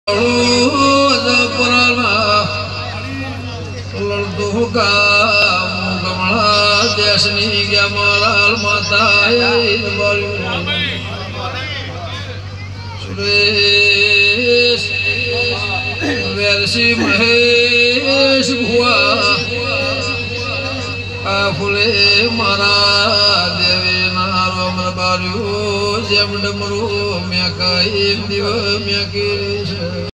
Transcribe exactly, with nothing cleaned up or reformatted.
દેશની ગયા મારા માતા સુરેશ વેરસી મહેશ ભુવા આ ફૂલે મારા દેવી ના રોમ બાર્યું જેમ ડમરું મેં કઈ દિવ મેં કરી છે.